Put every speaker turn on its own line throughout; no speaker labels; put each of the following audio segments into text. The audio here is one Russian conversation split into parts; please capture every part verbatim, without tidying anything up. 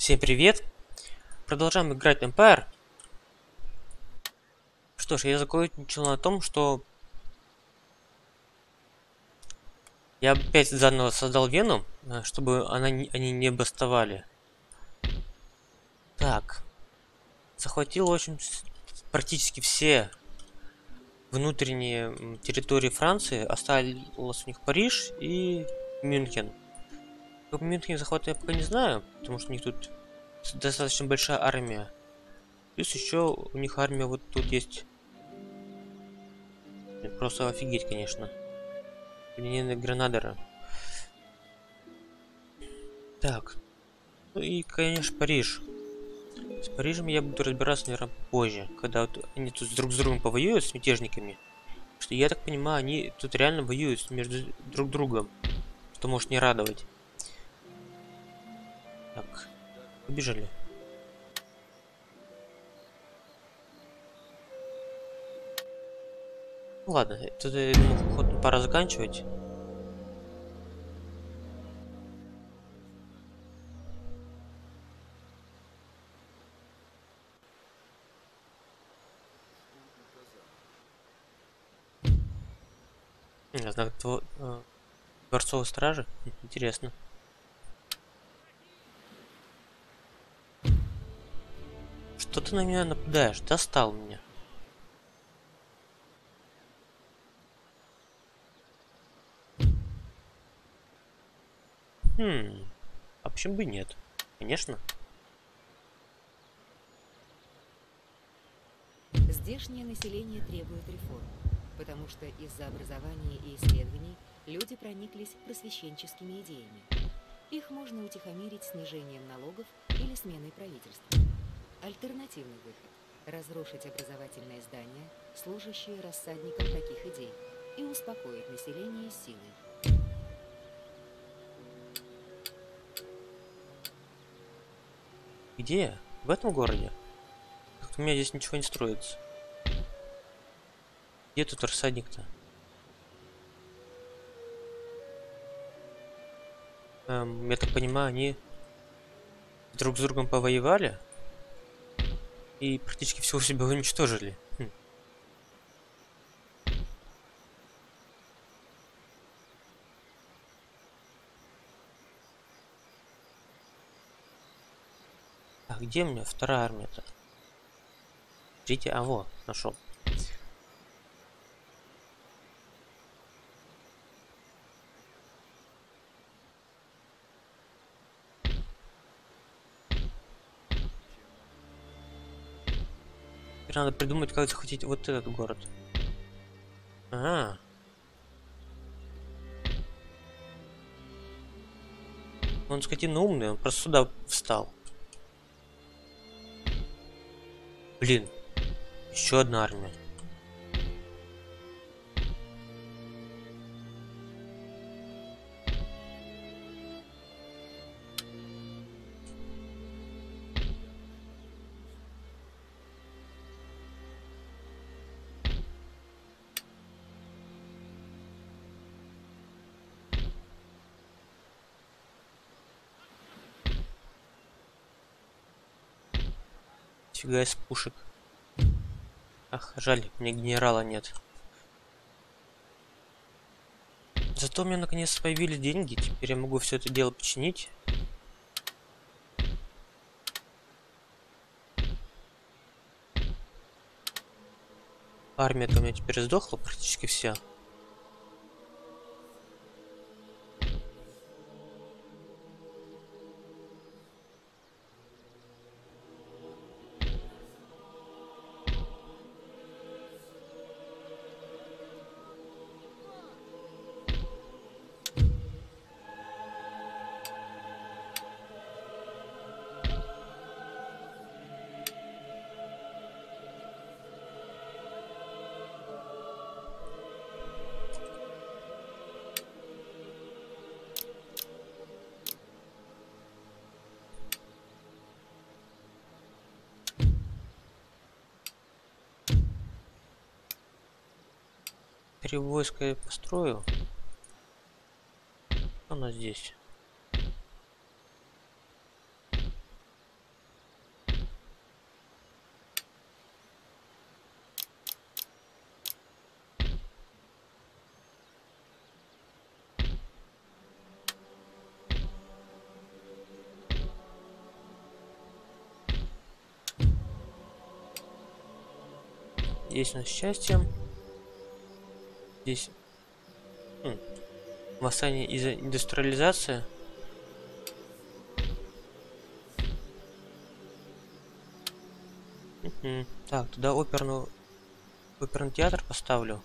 Всем привет! Продолжаем играть Empire. Что ж, я закончил на том, что я опять заново создал Вену, чтобы она, не- они не бастовали. Так, захватил, в общем, с- практически все внутренние м, территории Франции. Осталось у них Париж и Мюнхен. Как Мюнхен захват я пока не знаю, потому что у них тут с- достаточно большая армия. Плюс еще у них армия вот тут есть. Просто офигеть, конечно. Линейные гранадеры. Так, ну и, конечно, Париж. С Парижем я буду разбираться, наверное, позже, когда вот они тут друг с другом повоюют, с мятежниками. Что я так понимаю, они тут реально воюют между друг другом, что может не радовать. Так, побежали. Ну ладно, тут я думаю, походу, пора заканчивать. М, Знак дво- э, дворцовой стражи. Хм, Интересно. Что ты на меня нападаешь? Достал меня. Хм, а почему бы и нет? Конечно.
Здешнее население требует реформ, потому что из-за образования и исследований люди прониклись просвещенческими идеями. Их можно утихомирить снижением налогов или сменой правительства. Альтернативный выход – разрушить образовательные здания, служащие рассадником таких идей, и успокоить население силой.
Где я? В этом городе? Как-то у меня здесь ничего не строится. Где тут рассадник-то? Эм, я так понимаю, они друг с другом повоевали и практически всего себя уничтожили. Хм. А где у меня вторая армия-то? Ждите, а во, нашел. Теперь надо придумать, как захватить вот этот город. Ага, он скотина умный, он просто сюда встал. Блин, еще одна армия. Фига из пушек. Ах, жаль, у меня генерала нет. Зато у меня наконец появились деньги, теперь я могу все это дело починить. Армия-то у меня теперь сдохла практически вся. Три войска я построю. Она здесь. есть у нас счастье. Здесь м, восстание из-за индустриализации. Мгм. Так, туда оперную, оперный театр поставлю.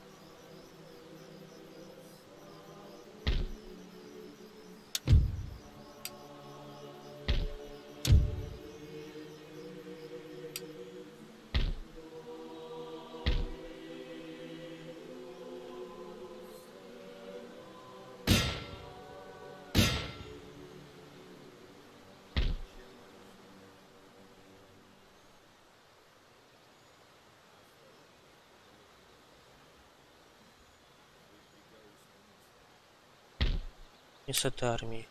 Не с этой армией.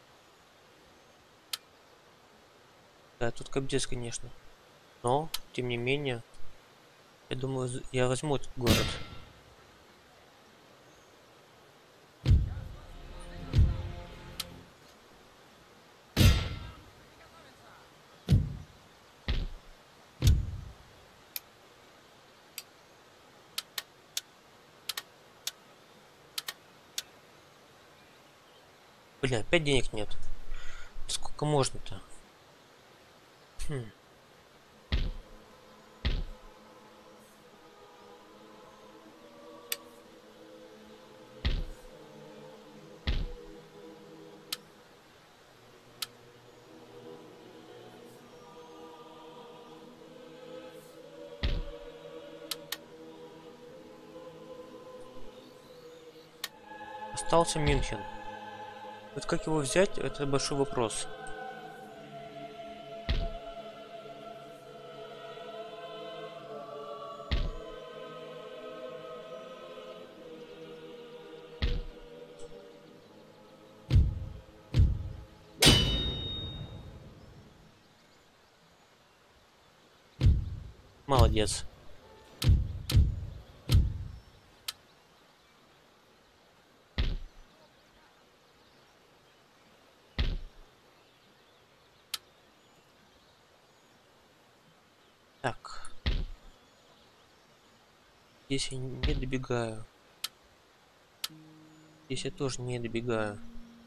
Да, тут капец, конечно. Но, тем не менее, я думаю, з- я возьму этот город. Блин, опять денег нет. Сколько можно-то? Хм. Остался Мюнхен. Вот как его взять, это большой вопрос. Молодец. Так. Здесь я не добегаю. Здесь я тоже не добегаю.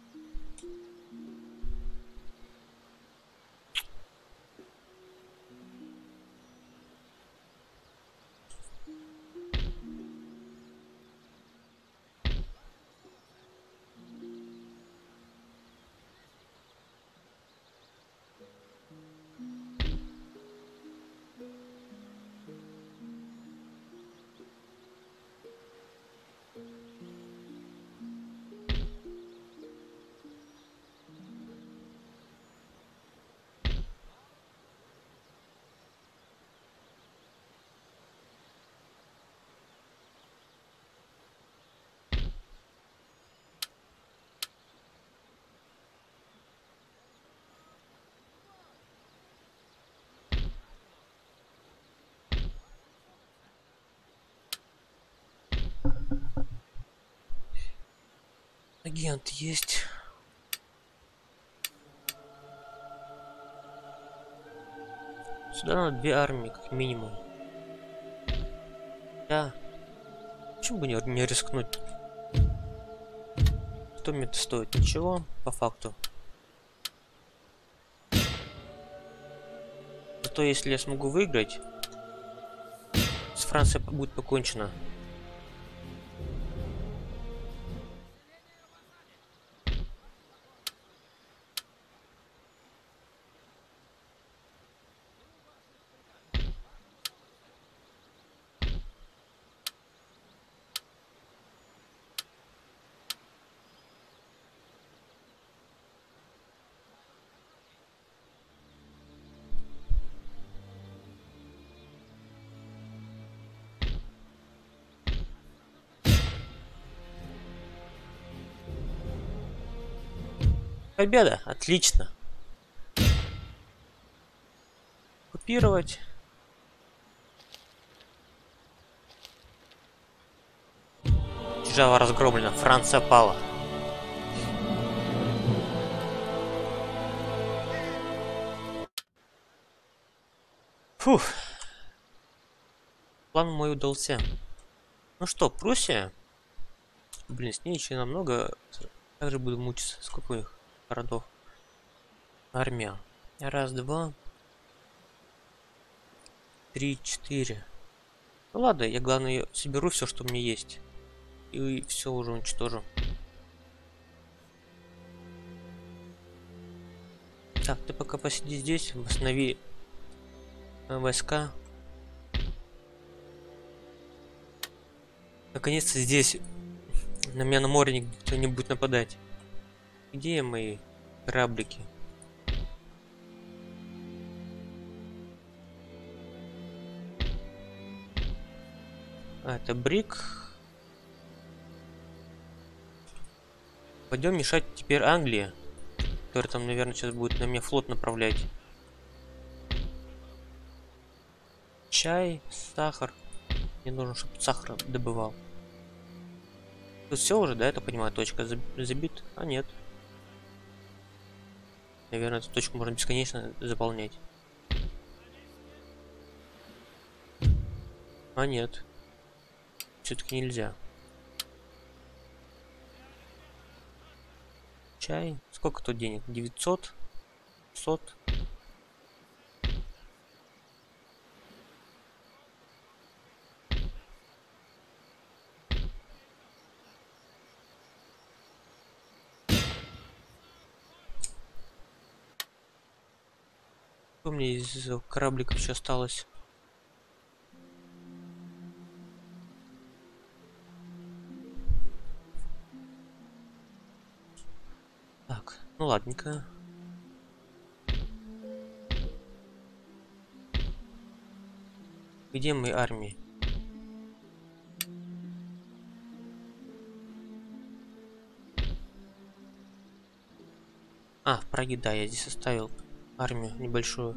Агент есть. Сюда надо две армии, как минимум. Да. Почему бы не, не рискнуть? Что мне это стоит? Ничего, по факту. Зато если я смогу выиграть, с Францией будет покончено. Победа! Отлично! Купировать. Держава разгромлена. Франция пала. Фух. план мой удался. Ну что, Пруссия? Блин, с ней еще намного. Также буду мучиться. Сколько их городов? Армия. Раз, два, три, четыре. Ну ладно, я главное соберу все, что у меня есть. И все уже уничтожу. Так, ты пока посиди здесь, восстанови войска. Наконец-то здесь на меня на море никто не будет нападать. Где мои кораблики? А, это Брик. Пойдем мешать теперь Англии, которая там, наверное, сейчас будет на меня флот направлять. Чай, сахар. Мне нужно, чтобы сахар добывал. Тут все уже, да, я так понимаю, точка забита? А нет. Наверное, эту точку можно бесконечно заполнять. А нет. Все-таки нельзя. Чай. Сколько тут денег? девятьсот? пятьсот? Что мне из корабликов еще осталось? Так, ну ладненько. Где мои армии? А, в Праге, да, я здесь оставил армию небольшую.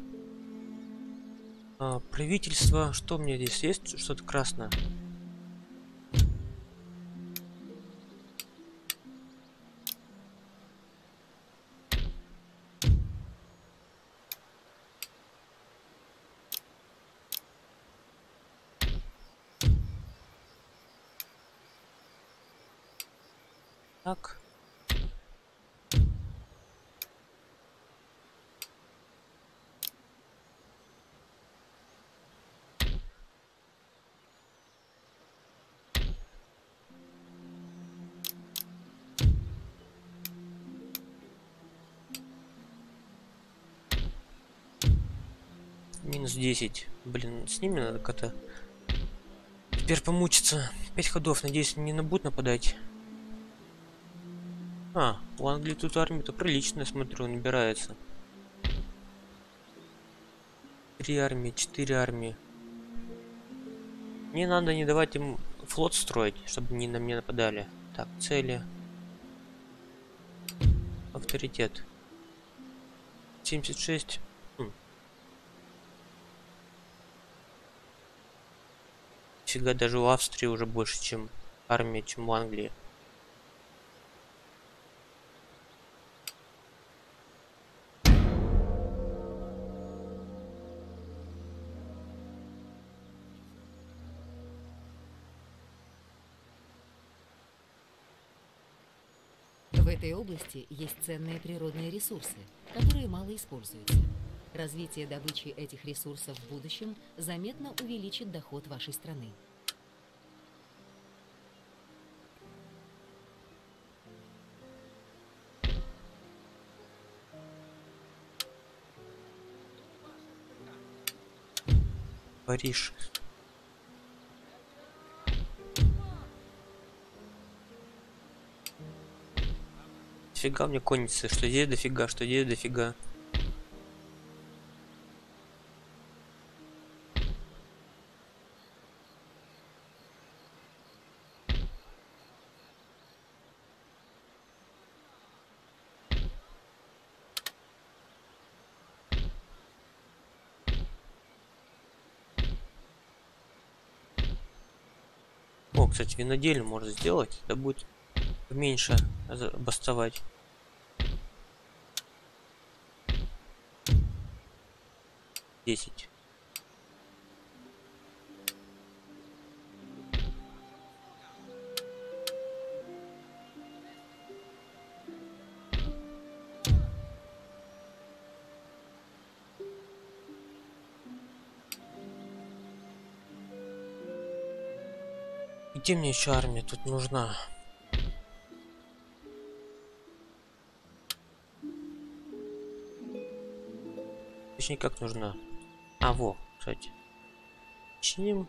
А, правительство, что у меня здесь есть? Что-то красное. Так. Минус десять. Блин, с ними надо как-то теперь помучиться. Пять ходов, надеюсь, не будут нападать. А, у Англии тут армия-то приличная, смотрю, набирается. Три армии, четыре армии. Мне надо не давать им флот строить, чтобы они на меня нападали. Так, цели. Авторитет. семьдесят шесть. Хм. Фига, даже у Австрии уже больше, чем армия, чем у Англии.
В этой области есть ценные природные ресурсы, которые мало используются. Развитие добычи этих ресурсов в будущем заметно увеличит доход вашей страны.
Париж. Дофига мне конницы, что здесь дофига, что здесь дофига. О, кстати, винодельню можно сделать, да будет меньше бастовать. десять. Где мне еще армия тут нужна? Точнее, как нужна? А, во, кстати. Чиним.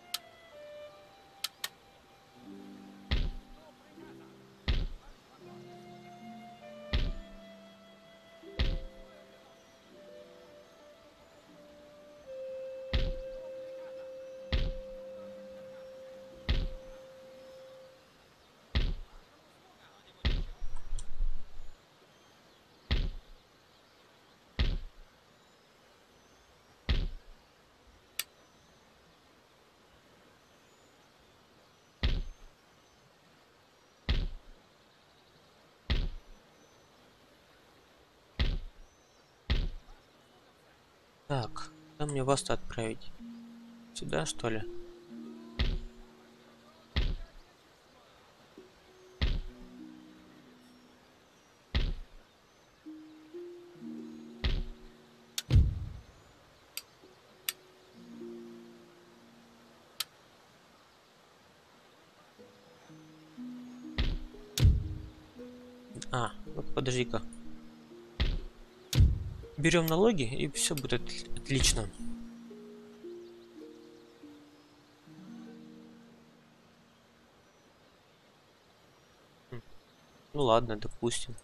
Так, куда мне вас-то отправить? Сюда, что ли? А, вот подожди-ка. Берем налоги, и все будет отлично. Ну ладно, допустим.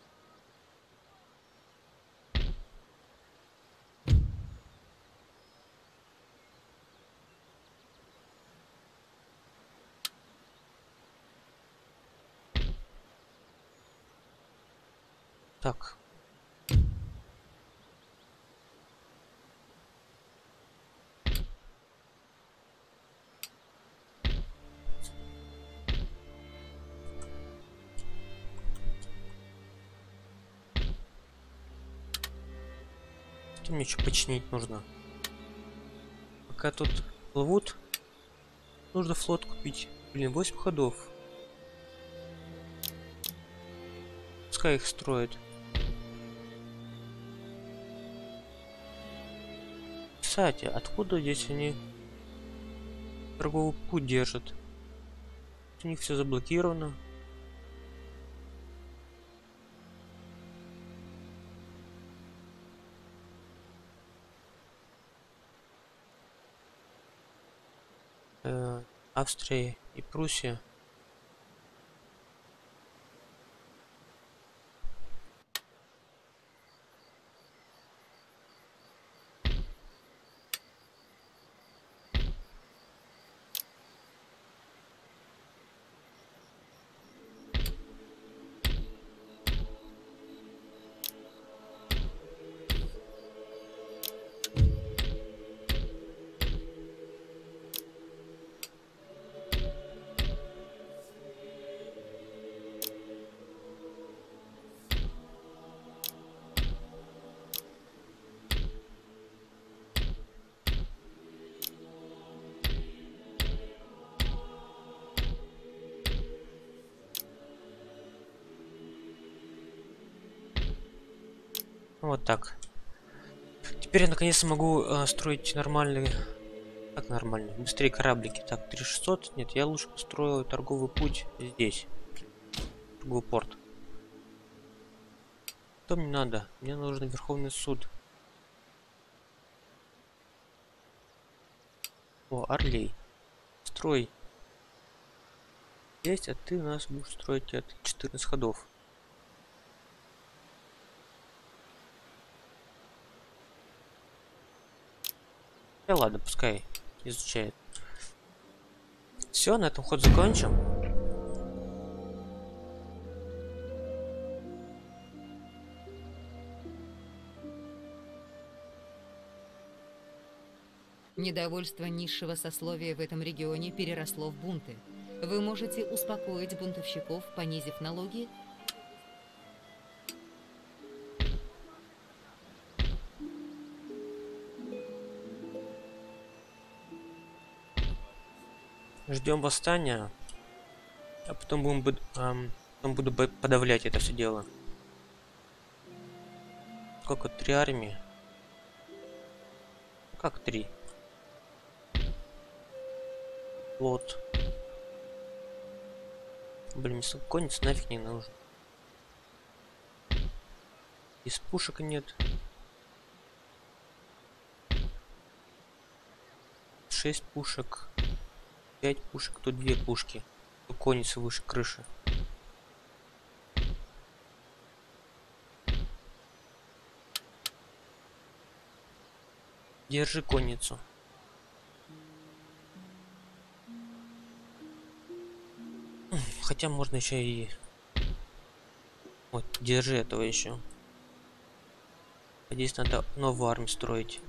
Так. Что мне еще починить нужно? Пока тут плывут, нужно флот купить. Блин, восемь ходов. Пускай их строят. Кстати, откуда здесь они торговый путь держат? У них все заблокировано. Э, Австрия и Пруссия. Вот так. Теперь я наконец могу э, строить нормальные, как нормально, быстрее кораблики. Так, три тысячи шестьсот. Нет, я лучше построю торговый путь здесь, торговый порт. Что мне надо? Мне нужен Верховный суд. О, Орлей. Строй. Есть, а ты у нас будешь строить от четырнадцати ходов. Да ладно, пускай изучает. Все, на этом ход закончим.
Недовольство низшего сословия в этом регионе переросло в бунты. Вы можете успокоить бунтовщиков, понизив налоги.
Ждем восстания, а потом будем бу- эм, потом буду бо- подавлять это все дело. Сколько? Три армии? Как три? Флот. Блин, мне конница нафиг не нужен. Из пушек нет. Шесть пушек. Пять пушек, тут две пушки. Тут конница выше крыши. Держи конницу. Хотя можно еще и... Вот, держи этого еще. Здесь надо новую армию строить.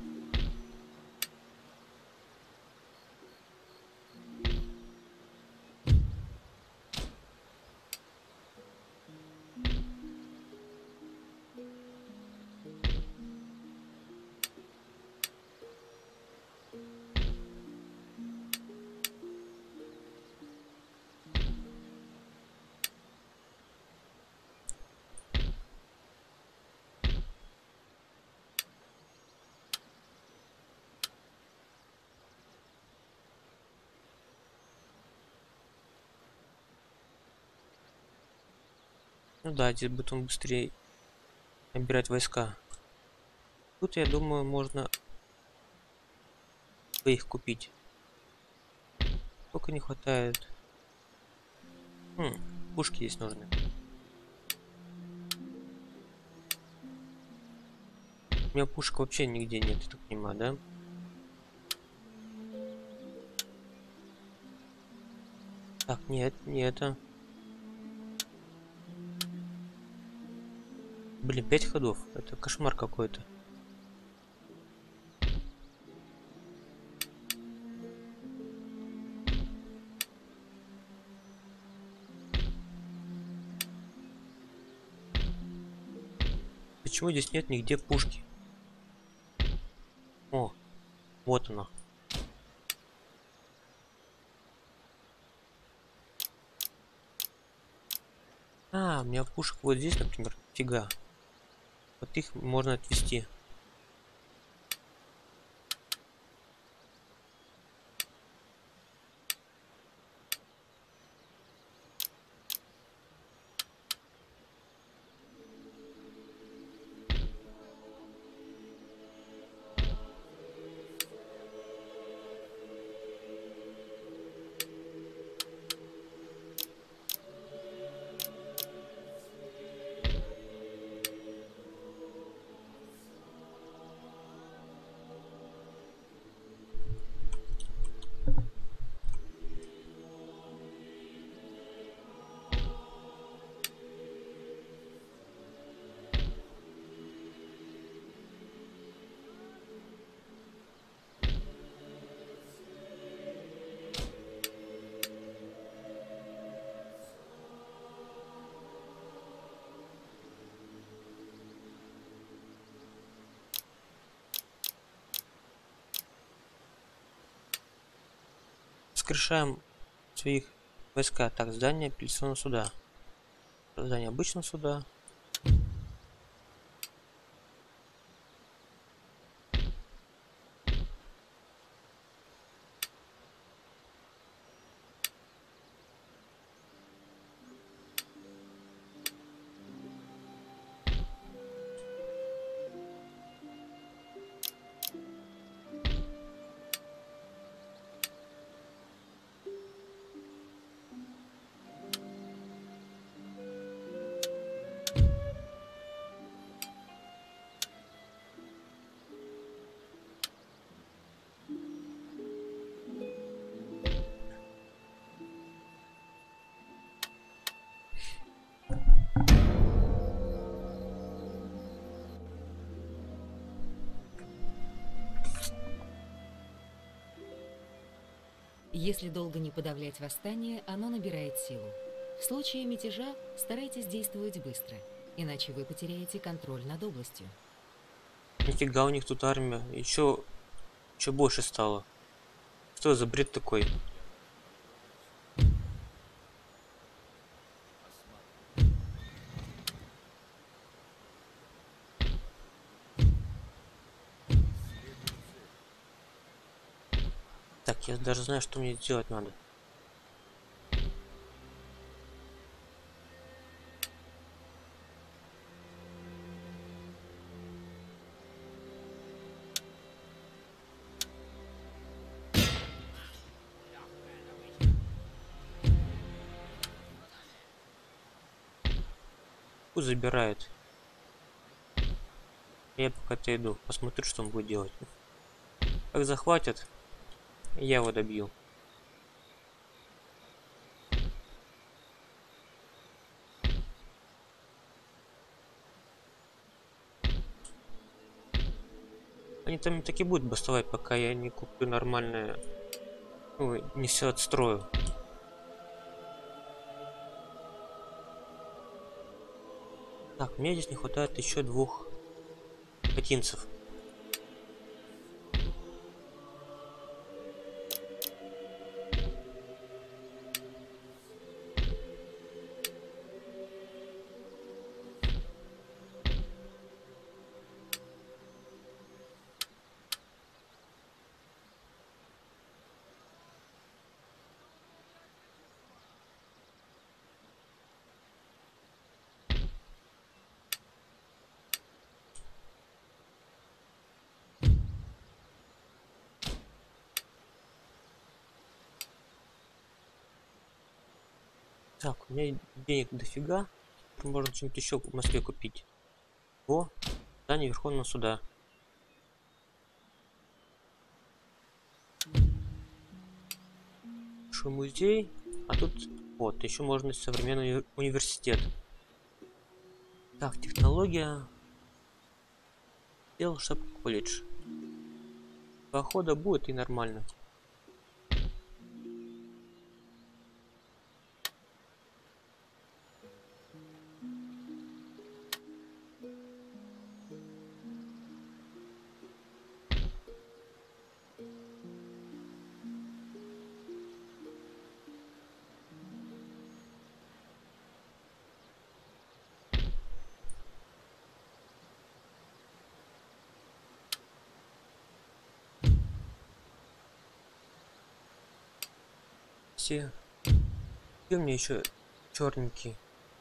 Ну да, здесь будет он быстрее набирать войска. Тут, я думаю, можно их купить. Только не хватает. Хм, пушки здесь нужны. У меня пушек вообще нигде нет, я так понимаю, да? Так, нет, не это. Блин, пять ходов. Это кошмар какой-то. Почему здесь нет нигде пушки? О, вот оно. А, у меня пушек вот здесь, например, фига. Вот их можно отвести. Скрешаем своих войска. Так, здание апелляционного суда. Здание обычного суда.
Если долго не подавлять восстание, оно набирает силу. В случае мятежа старайтесь действовать быстро, иначе вы потеряете контроль над областью.
Нифига, у них тут армия. Еще, еще больше стало. Что за бред такой? Так, я даже знаю, что мне делать надо. пусть забирает. Я пока отойду, посмотрю, что он будет делать. Как захватят, я его добью. Они там таки будут бастовать, пока я не куплю нормальное, ну, не все отстрою. Так, мне здесь не хватает еще двух пехотинцев. Так, у меня денег дофига. Можно что-нибудь еще в Москве купить. О, здание Верховного суда. Большой музей. А тут вот, еще можно современный уни- университет. Так, технология. Сделал штаб колледж. Похода будет и нормально. Все. Где у меня еще черненький?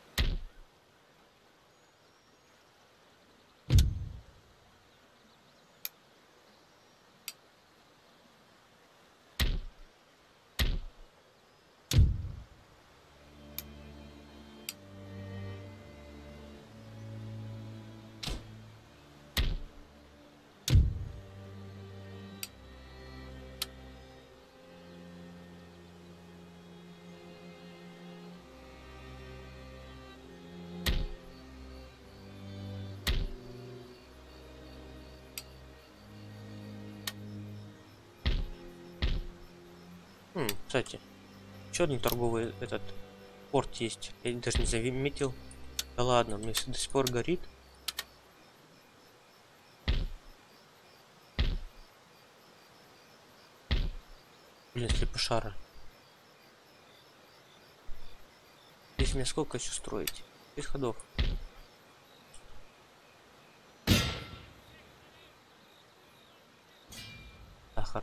Хм, кстати, еще один торговый этот порт есть. Я даже не заметил. Да ладно, мне до сих пор горит. Блин, слепошара. Здесь мне сколько еще строить? Без ходов. Сахар.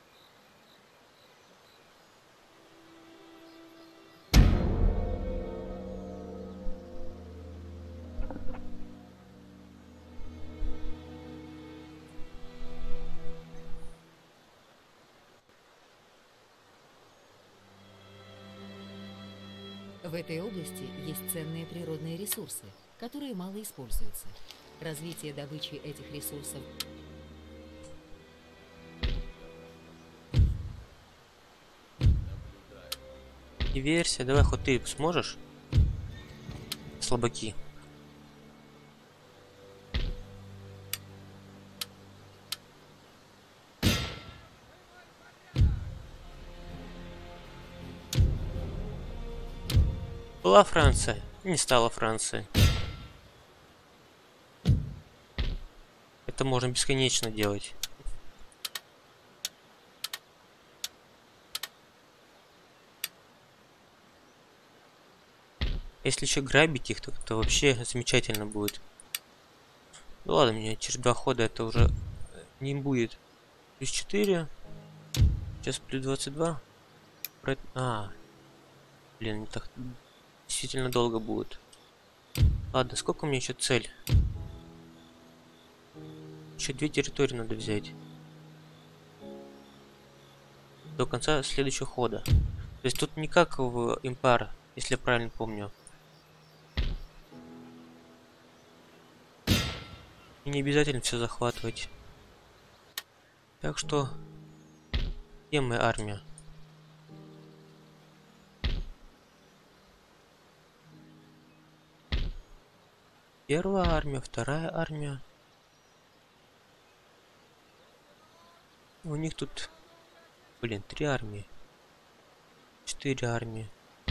В этой области есть ценные природные ресурсы, которые мало используются. Развитие добычи этих ресурсов
Диверсия, давай хоть ты сможешь? Слабаки. Была Франция, не стала Францией. Это можно бесконечно делать. Если еще грабить их, то, то вообще замечательно будет. Ну ладно, мне через два хода это уже не будет. Плюс четыре. Сейчас плюс двадцать два. А, блин, не так действительно долго будет. Ладно, сколько у меня еще цель? Еще две территории надо взять. До конца следующего хода. То есть тут не как в Empire, если я правильно помню. И не обязательно все захватывать. Так что, где моя армия? Первая армия, вторая армия. У них тут, блин, три армии. Четыре армии.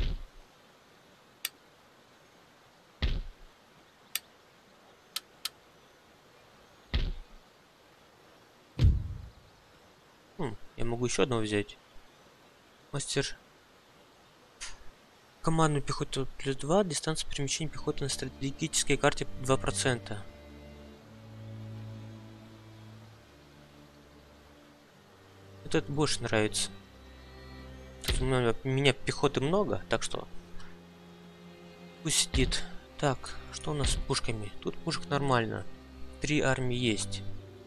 Хм, я могу еще одного взять. Мастер. Командную пехоту плюс два, дистанция перемещения пехоты на стратегической карте два процента. Вот это больше нравится. Тут у меня, у меня пехоты много, так что пусть сидит. Так, что у нас с пушками? Тут пушек нормально. Три армии есть.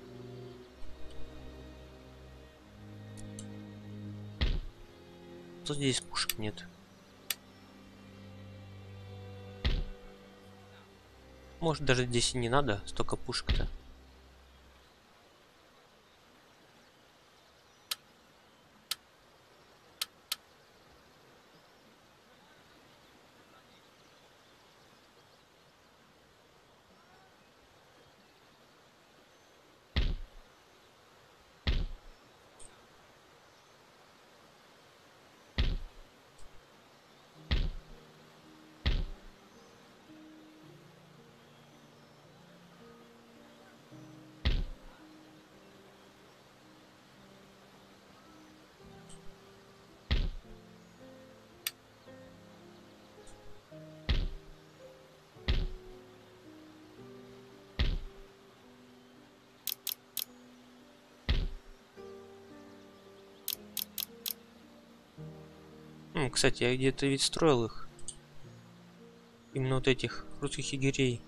Что здесь пушек нет? Может, даже здесь и не надо столько пушек-то. М, кстати, я где-то ведь строил их. Именно вот этих русских егерей.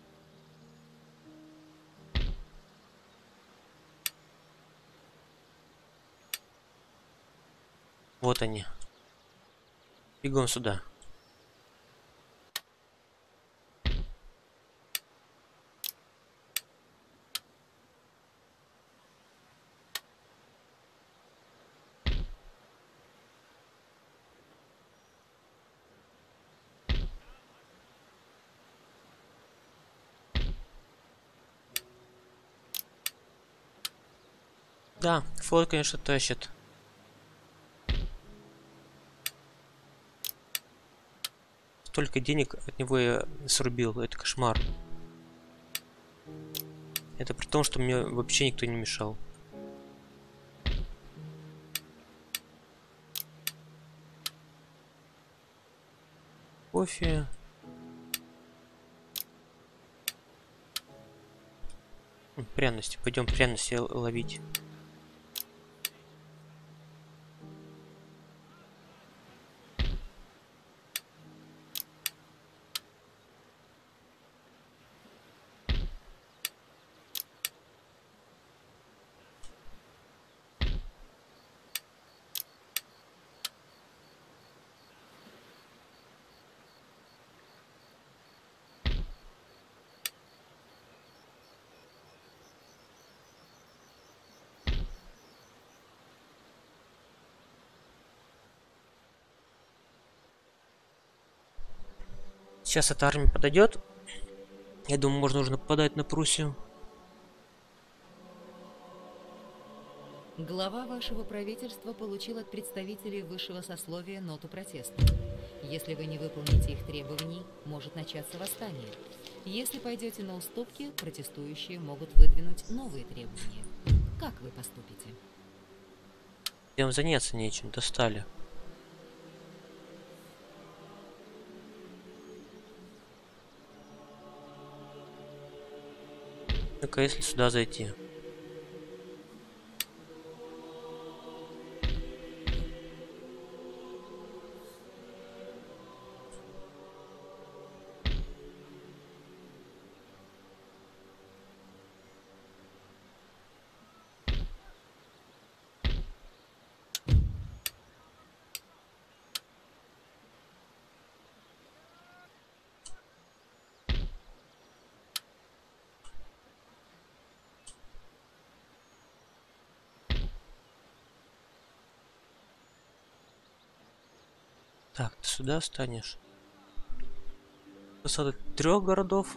Вот они. Бегом сюда. Да, флот, конечно, тащит. Столько денег от него я срубил. Это кошмар. Это при том, что мне вообще никто не мешал. Кофе. М, Пряности. Пойдем пряности л- ловить. Сейчас эта армия подойдет. Я думаю, можно уже нападать на Пруссию.
Глава вашего правительства получил от представителей высшего сословия ноту протеста. Если вы не выполните их требований, может начаться восстание. Если пойдете на уступки, протестующие могут выдвинуть новые требования. Как вы поступите?
Им заняться нечем, достали. Ну-ка, если сюда зайти. Так, ты сюда встанешь. Высота трех городов.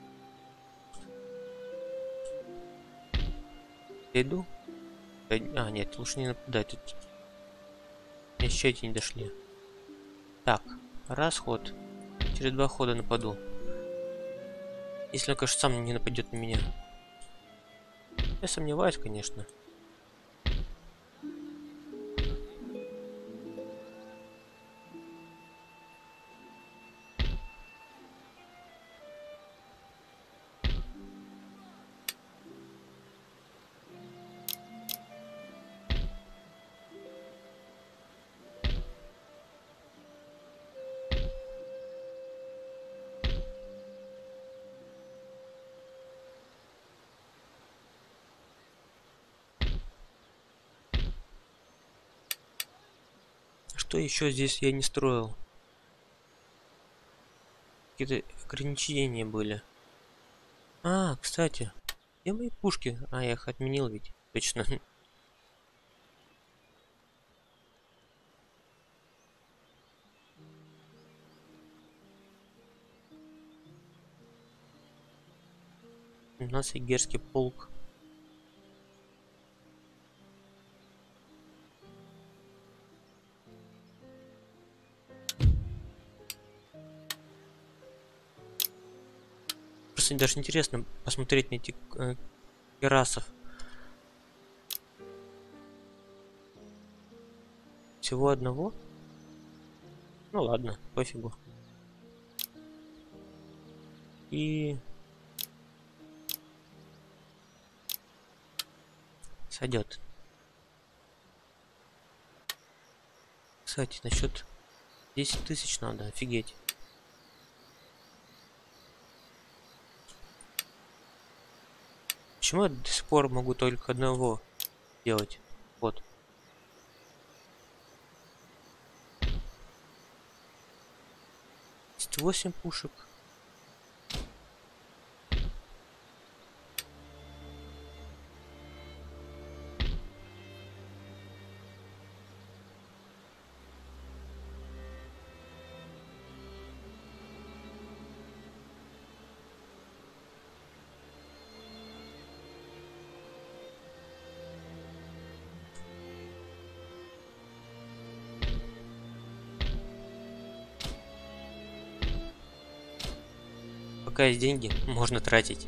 Я иду. А, нет, лучше не нападать. Тут еще эти не дошли. Так, раз ход. Через два хода нападу. Если он, конечно, сам не нападет на меня. Я сомневаюсь, конечно. Что еще здесь я не строил? Какие-то ограничения были. А, кстати, где мои пушки? А, я их отменил ведь. Точно. У нас игерский полк. Просто даже интересно посмотреть на этих э, керасов. Всего одного? Ну ладно, пофигу. И... сойдет. Кстати, насчет десять тысяч надо, офигеть. Почему я до сих пор могу только одного делать? Вот. восемь пушек. Пока есть деньги, можно тратить.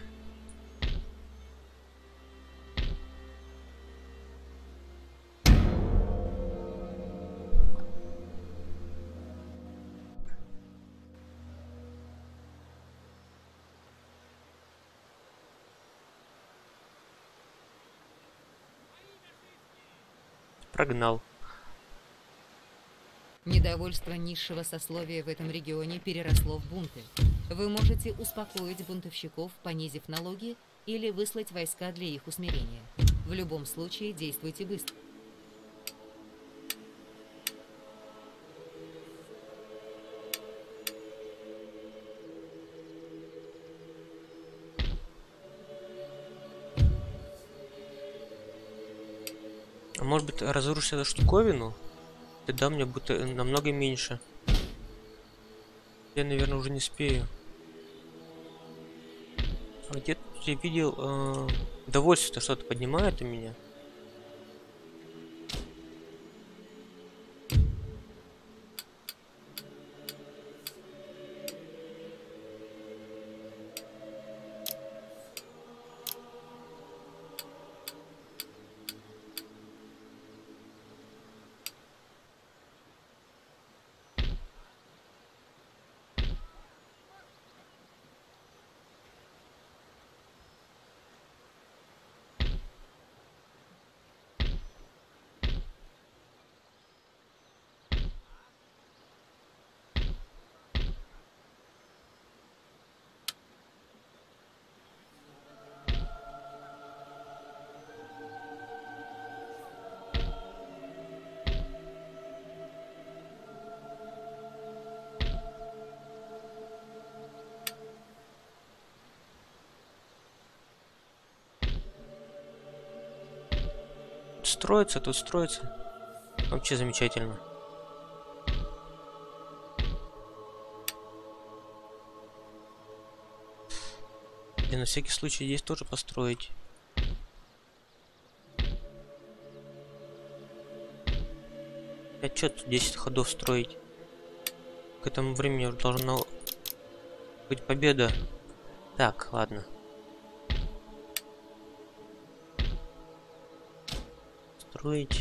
Прогнал.
Недовольство низшего сословия в этом регионе переросло в бунты. Вы можете успокоить бунтовщиков, понизив налоги, или выслать войска для их усмирения. В любом случае действуйте быстро.
А может быть, разрушить эту штуковину? Тогда мне будет намного меньше. Я, наверное, уже не успею. А где-то я видел э, довольствие, что-то поднимает у меня. Строится, тут строится. Вообще замечательно. на всякий случай здесь тоже построить. А чё тут десять ходов строить? К этому времени уже должна быть победа. Так, ладно. Строить.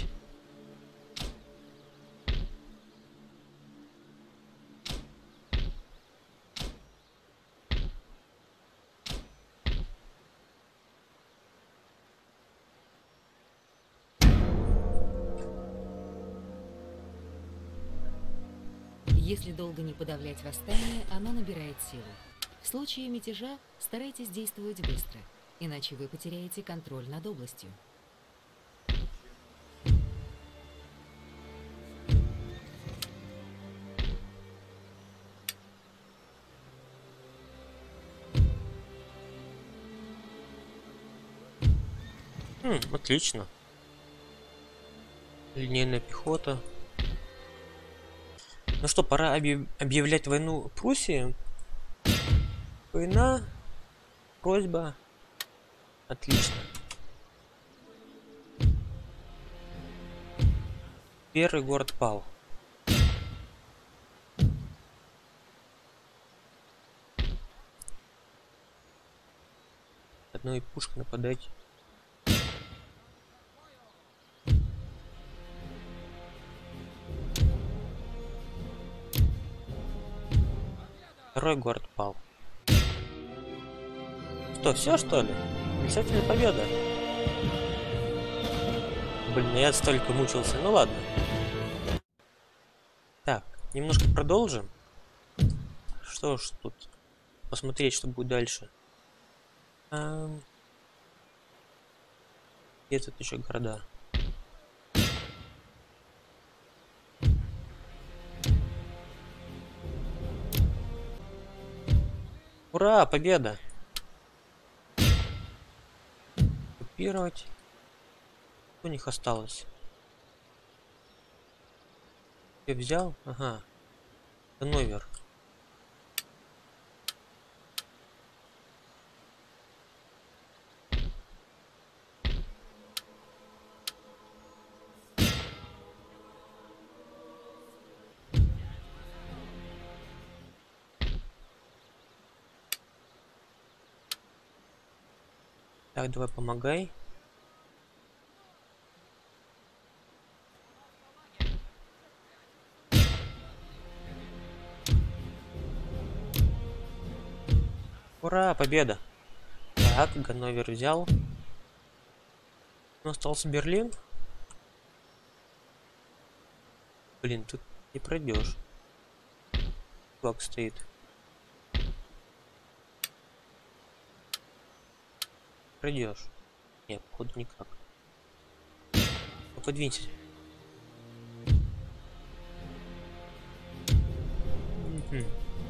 Если долго не подавлять восстание, оно набирает силу. В случае мятежа старайтесь действовать быстро, иначе вы потеряете контроль над областью.
Хм, отлично. Линейная пехота. Ну что, пора объяв... объявлять войну Пруссии. Война. Просьба. Отлично. Первый город пал. Одной пушкой нападать. Второй город пал. Что, все что ли? Замечательная победа. Блин, я столько мучился. Ну ладно. Так, немножко продолжим. Что ж тут? Посмотреть, что будет дальше. А... Где тут еще города? Ура, победа! Копировать. Что у них осталось? Я взял? Ага. Ганновер. Так, давай помогай. Ура, победа! Так, Ганновер взял. Но остался Берлин. Блин, тут не пройдешь. Флаг стоит. Пройдешь. Нет, походу никак. Ну, подвинься. Угу.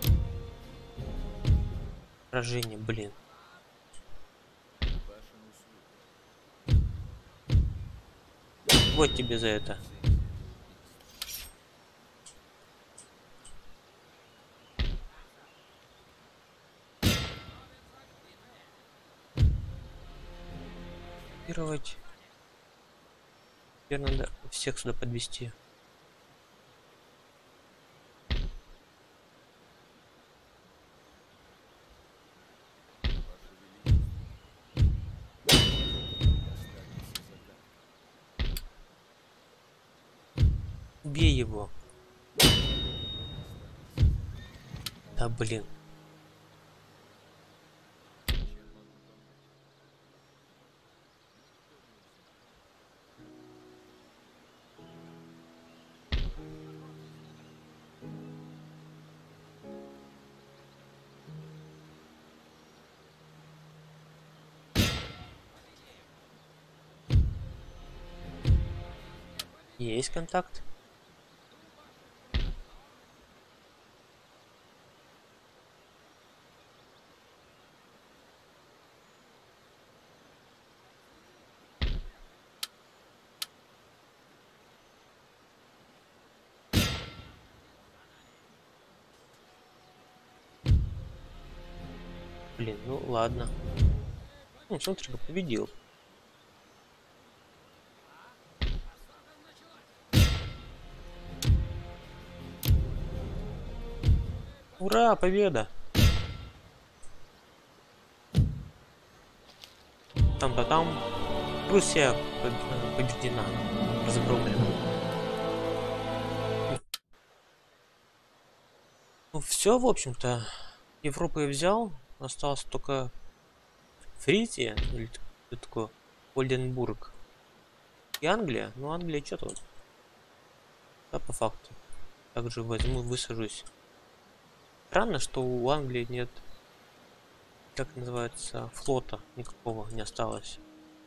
Поражение, блин. Вот тебе за это. Копировать. Теперь надо всех сюда подвести. Убей его. Да блин. Есть контакт. Блин, ну ладно. Ну, смотри, победил. Ура, победа! Там-то там. Пруссия побеждена, разгромлена. Ну все, в общем-то, Европу я взял. Осталось только Фризия, или что такое, Ольденбург и Англия. Ну, Англия что тут? Да, по факту. Также возьму, высажусь. Странно, что у Англии нет, как называется, флота никакого не осталось.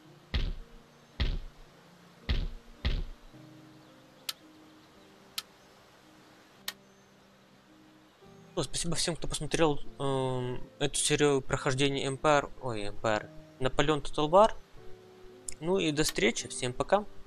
Ну, спасибо всем, кто посмотрел э, эту серию прохождения Empire, ой, Empire, Наполеон Total War. Ну и до встречи, всем пока.